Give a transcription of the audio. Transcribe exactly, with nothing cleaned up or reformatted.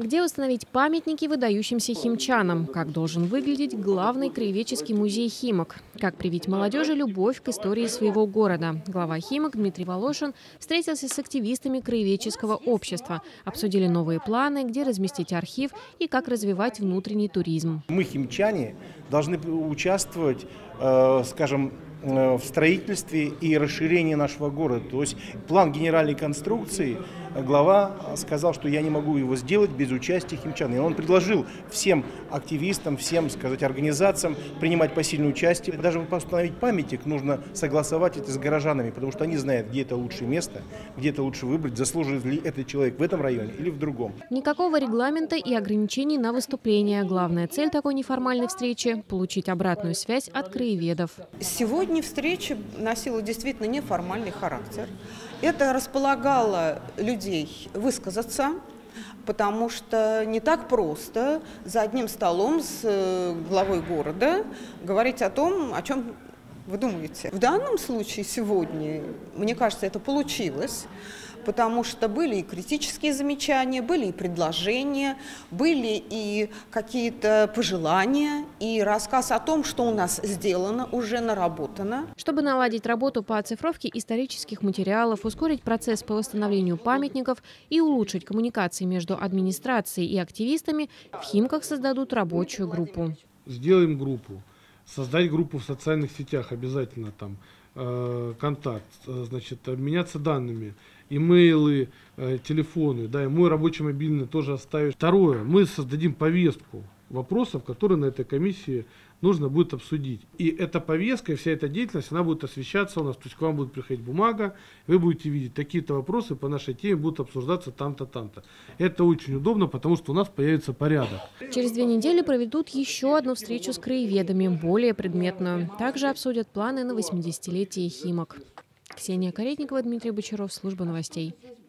Где установить памятники выдающимся химчанам? Как должен выглядеть главный краеведческий музей «Химок»? Как привить молодежи любовь к истории своего города? Глава «Химок» Дмитрий Волошин встретился с активистами краеведческого общества. Обсудили новые планы, где разместить архив и как развивать внутренний туризм. Мы, химчане, должны участвовать, э, скажем, в строительстве и расширении нашего города. То есть план генеральной конструкции глава сказал, что я не могу его сделать без участия химчан. И он предложил всем активистам, всем, сказать, организациям принимать посильное участие. Даже постановить памятник нужно согласовать это с горожанами, потому что они знают, где это лучшее место, где это лучше выбрать, заслуживает ли этот человек в этом районе или в другом. Никакого регламента и ограничений на выступления. Главная цель такой неформальной встречи – получить обратную связь от краеведов. Сегодня встреча носила действительно неформальный характер. Это располагало людей высказаться, потому что не так просто за одним столом с главой города говорить о том, о чем вы думаете. В данном случае сегодня, мне кажется, это получилось, потому что были и критические замечания, были и предложения, были и какие-то пожелания, и рассказ о том, что у нас сделано, уже наработано. Чтобы наладить работу по оцифровке исторических материалов, ускорить процесс по восстановлению памятников и улучшить коммуникации между администрацией и активистами, в «Химках» создадут рабочую группу. Сделаем группу. Создать группу в социальных сетях обязательно, там, э, контакт, э, значит, обменяться данными, имейлы, э, телефоны, да, и мой рабочий мобильный тоже оставить. Второе, мы создадим повестку вопросов, которые на этой комиссии нужно будет обсудить. И эта повестка и вся эта деятельность, она будет освещаться у нас, то есть к вам будет приходить бумага, вы будете видеть, такие-то вопросы по нашей теме будут обсуждаться там-то, там-то. Это очень удобно, потому что у нас появится порядок. Через две недели проведут еще одну встречу с краеведами, более предметную. Также обсудят планы на восьмидесятилетие «Химок». Ксения Каретникова, Дмитрий Бочаров, служба новостей.